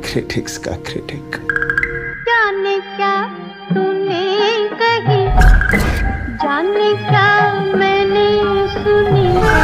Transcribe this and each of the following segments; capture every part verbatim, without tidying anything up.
Critics का critic. जाने क्या तूने कही, जाने क्या मैंने सुनी,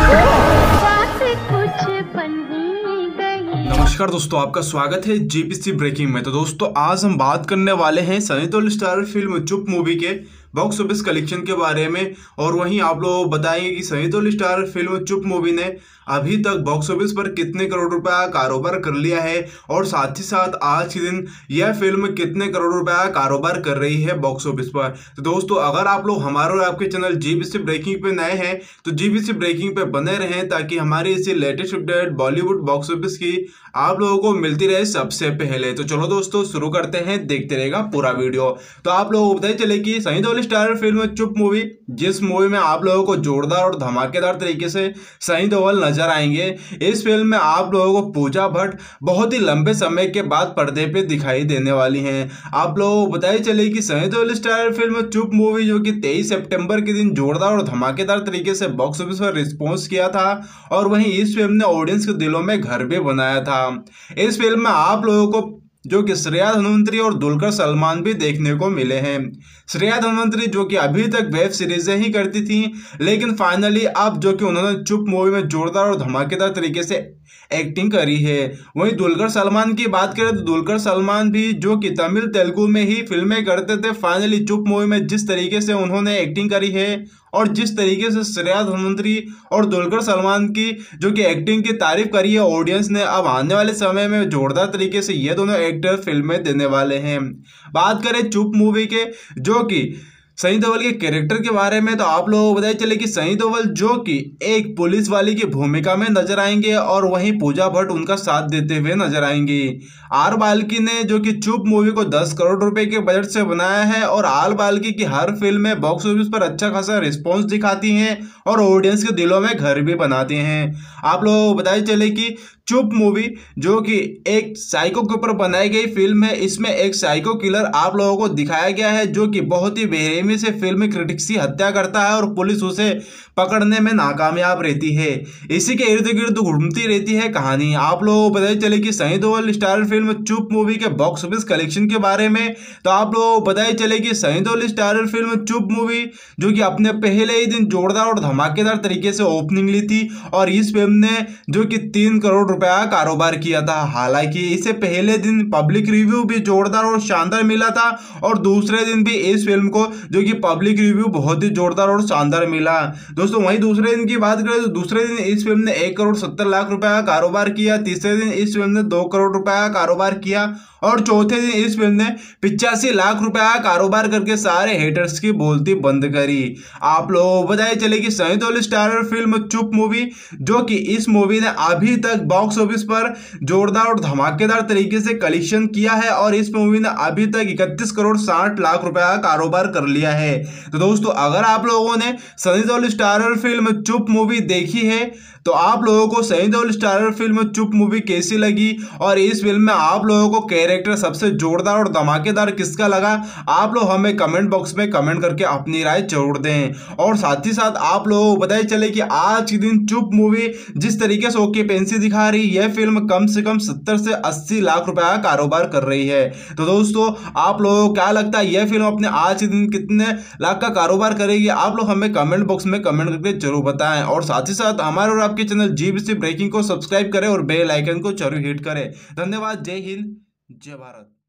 बात कुछ बन ही गई। नमस्कार दोस्तों, आपका स्वागत है जीपीसी ब्रेकिंग में। तो दोस्तों आज हम बात करने वाले हैं Sunny Deol starrer film Chup movie के बॉक्स ऑफिस कलेक्शन के बारे में। और वहीं आप लोगों को बताएंगे कि Sunny Deol starrer film Chup movie ने अभी तक बॉक्स ऑफिस पर कितने करोड़ रुपए का कारोबार कर लिया है, और साथ ही साथ आज के दिन यह फिल्म कितने करोड़ रुपए का कारोबार कर रही है बॉक्स ऑफिस पर। तो दोस्तों अगर आप लोग हमारे और आपके चैनल जीबीसी ब्रेकिंग पे नए हैं तो जीबीसी ब्रेकिंग पे बने रहें, ताकि हमारी इसी latest update Bollywood box office की आप लोगों को मिलती रहे सबसे पहले। तो चलो दोस्तों शुरू करते हैं, देखते रहेगा पूरा वीडियो। तो आप लोगों को बताइए चले कि Sunny Deol starrer film Chup movie, जिस मूवी में आप लोगों को जोरदार और धमाकेदार तरीके से सनी देओल नजर आएंगे, इस फिल्म में आप लोगों को पूजा भट्ट बहुत ही लंबे समय के बाद पर्दे पे दिखाई देने वाली हैं। आप लोगों को बताइए चले कि Sunny Deol starrer film Chup movie जो कि तेईस सितंबर के दिन जोरदार और धमाकेदार तरीके से बॉक्स ऑफिस पर रिस्पॉन्स किया था, और वहीं इस फिल्म ने ऑडियंस के दिलों में घर भी बनाया था। इस फिल्म में आप लोगों को जो कि श्रेया धन्वंतरी और दुलकर सलमान भी देखने को मिले हैं। श्रेया धन्वंतरी जो कि अभी तक वेब सीरीजें ही करती थी, लेकिन फाइनली अब जो कि उन्होंने चुप मूवी में जोरदार और धमाकेदार तरीके से एक्टिंग करी है। वहीं दुलकर सलमान की बात करें तो दुलकर सलमान भी जो कि तमिल तेलुगु में ही फिल्में करते थे, फाइनली चुप मूवी में जिस तरीके से उन्होंने एक्टिंग करी है और जिस तरीके से श्रेया धन्वंतरी और दुलकर सलमान की जो कि एक्टिंग की तारीफ करी है ऑडियंस ने, अब आने वाले समय में जोरदार तरीके से ये दोनों एक्टर फिल्में देने वाले हैं। बात करें चुप मूवी के जो कि सनी देओल के कैरेक्टर के बारे में, तो आप लोगों को बताइए चले कि सनी देओल जो कि एक पुलिस वाली की भूमिका में नजर आएंगे, और वहीं पूजा भट्ट उनका साथ देते हुए नजर आएंगी। आर बाल्की ने जो कि चुप मूवी को दस करोड़ रुपए के बजट से बनाया है, और आर बाल्की की हर फिल्म में बॉक्स ऑफिस पर अच्छा खासा रिस्पॉन्स दिखाती हैं और ऑडियंस के दिलों में घर भी बनाती हैं। आप लोगों को बताइए चले कि चुप मूवी जो कि एक साइको के ऊपर बनाई गई फिल्म है, इसमें एक साइको किलर आप लोगों को दिखाया गया है जो कि बहुत ही बेरहमी से फिल्म क्रिटिक्स की हत्या करता है और पुलिस उसे पकड़ने में नाकामयाब रहती है। इसी के इर्द गिर्द घूमती रहती है कहानी। आप लोगों को बताइए चले कि Sunny Deol starrer film Chup movie के बॉक्स ऑफिस कलेक्शन के बारे में, तो आप लोगों को बताइए चले कि Sunny Deol starrer film Chup movie जो कि अपने पहले ही दिन जोरदार और धमाकेदार तरीके से ओपनिंग ली थी, और इस फिल्म ने जो कि तीन करोड़ रुपया कारोबार किया था। हालांकि इसे पहले दिन पब्लिक रिव्यू भी जोरदार और शानदार मिला था, और दूसरे दिन भी इस फिल्म को जो कि पब्लिक रिव्यू बहुत ही जोरदार और शानदार मिला। दोस्तों वहीं दूसरे दिन की बात करें तो दूसरे दिन इस फिल्म ने एक करोड़ सत्तर लाख रुपए का कारोबार किया, तीसरे दिन इस फिल्म ने दो करोड़ रुपए का कारोबार किया, और चौथे दिन इस फिल्म ने पिचासी लाख रुपए का कारोबार करके सारे हेटर्स की बोलती बंद करी। आप लोगों को बताइए चले कि Sunny Deol starrer film Chup movie जो कि इस मूवी ने अभी तक बॉक्स ऑफिस पर जोरदार और धमाकेदार तरीके से कलेक्शन किया है, और इस मूवी ने अभी तक इकतीस करोड़ साठ लाख रुपए का कारोबार कर लिया है। तो दोस्तों अगर आप लोगों ने Sunny Deol starrer film Chup movie देखी है तो आप लोगों को Sunny Deol starrer film Chup movie कैसी लगी, और इस फिल्म में आप लोगों को कैरेक्टर सबसे जोरदार और धमाकेदार किसका लगा, आप लोग हमें कमेंट बॉक्स में कमेंट करके अपनी राय जरूर दें। और साथ ही साथ आप लोगों को बताइए चले कि आज के दिन चुप मूवी जिस तरीके से ओके पेंसी दिखा रही है, फिल्म कम से कम सत्तर से अस्सी लाख रुपए का कारोबार कर रही है। तो दोस्तों आप लोगों को क्या लगता है यह फिल्म अपने आज के दिन कितने लाख का कारोबार करेगी, आप लोग हमें कमेंट बॉक्स में कमेंट करके जरूर बताएं। और साथ ही साथ हमारे और आपके चैनल जीबीसी ब्रेकिंग को सब्सक्राइब करें और बेल आइकन को जरूर हिट करें। धन्यवाद। जय हिंद, जय भारत।